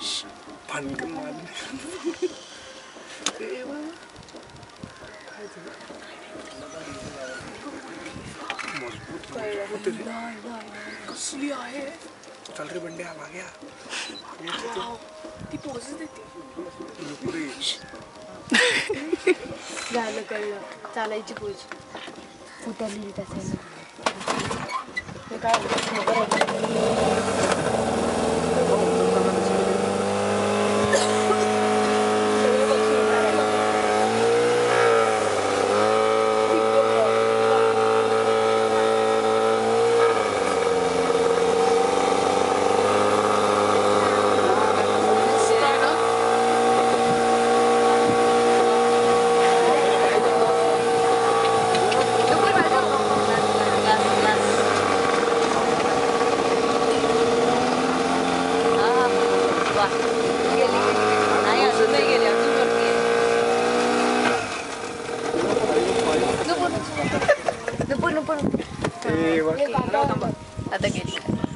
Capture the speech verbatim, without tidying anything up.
भानगड मारली. कसली आहे. चल रे बंड्या मागे ती पोझच देते. झालं कळलं चालायची पोज उतरली त्याचं काय आता गेली.